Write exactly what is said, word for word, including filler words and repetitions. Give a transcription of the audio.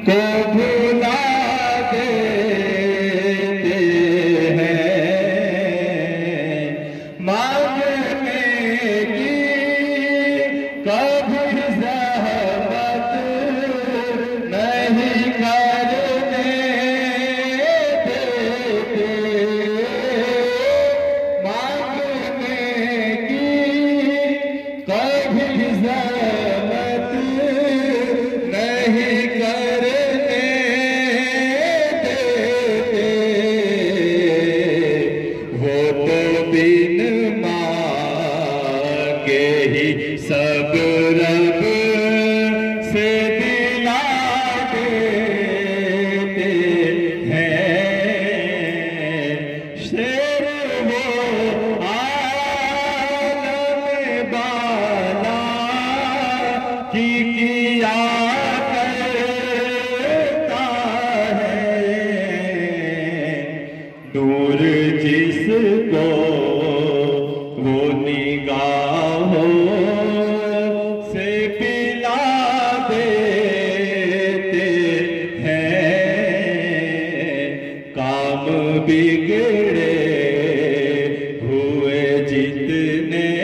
को भुला देते हैं, मांगने की कभी ज़हमत नहीं करने देते, मांगने की कभी ज़हमत नहीं करने देते, वो तो बिन मांगे ही सब रब से दिला देते हैं। शेर वो आलम बाला की किया करता है, दूर जिसको वो निगाहों से पिला देते हैं। काम बिगड़े हुए जितने